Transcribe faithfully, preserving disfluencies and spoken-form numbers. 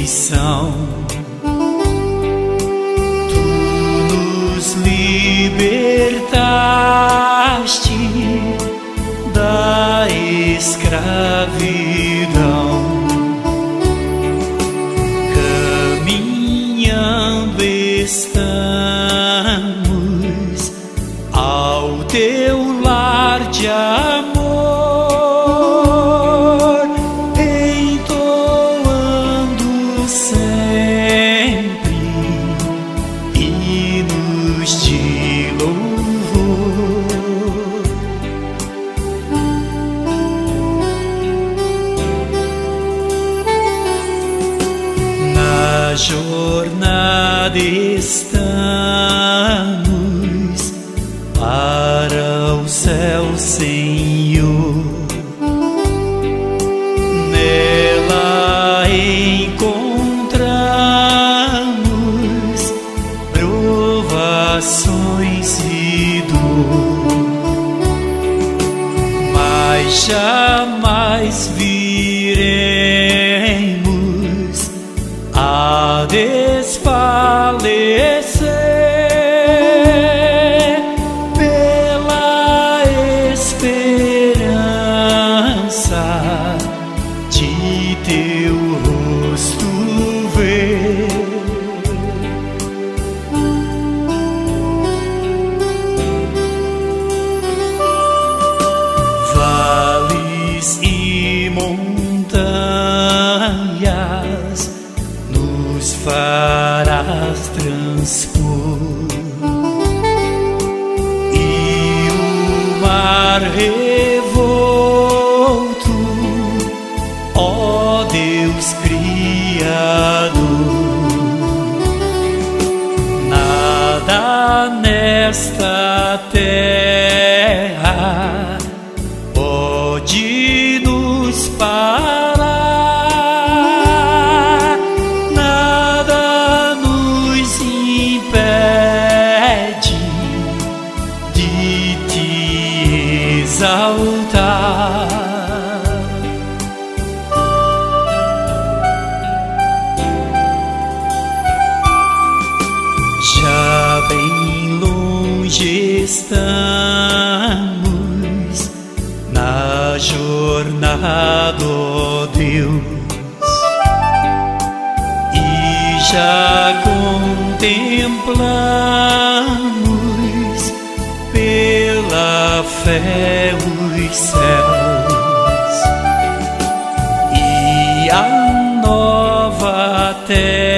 perdição. Tu nos libertaste da escravidão. Caminhando estamos ao teu lar de amor, entoando sempre hinos de louvor. Na jornada estamos para o céu, Senhor. Nela encontramos provações e dor, mas jamais viremos a desfalecer pela esperança de teu rosto ver. Vales e montanhas nos farás transpor, e o mar revolto, ó Deus Criador. Nada nesta terra pode nos parar, nada nos impede de te exaltar. Já bem longe estamos na jornada, ó Deus, e já contemplamos pela fé os céus e a nova terra